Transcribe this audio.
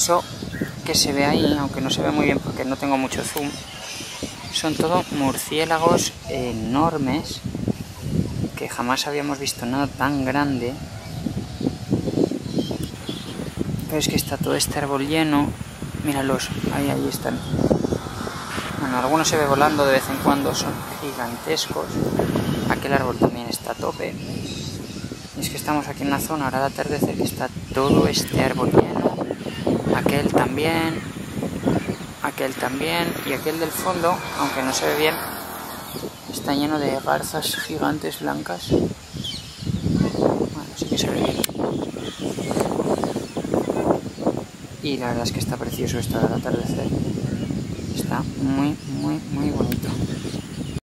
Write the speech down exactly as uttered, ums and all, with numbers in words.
Eso que se ve ahí, aunque no se ve muy bien porque no tengo mucho zoom, son todo murciélagos enormes, que jamás habíamos visto nada tan grande. Pero es que está todo este árbol lleno. Míralos, ahí, ahí están. Bueno, algunos se ve volando de vez en cuando, son gigantescos. Aquel árbol también está a tope. Y es que estamos aquí en una zona, ahora de atardecer, que está todo este árbol lleno. Aquel también, aquel también, y aquel del fondo, aunque no se ve bien, está lleno de garzas gigantes blancas. Bueno, sí que se ve bien. Y la verdad es que está precioso esto del atardecer. Está muy, muy, muy bonito.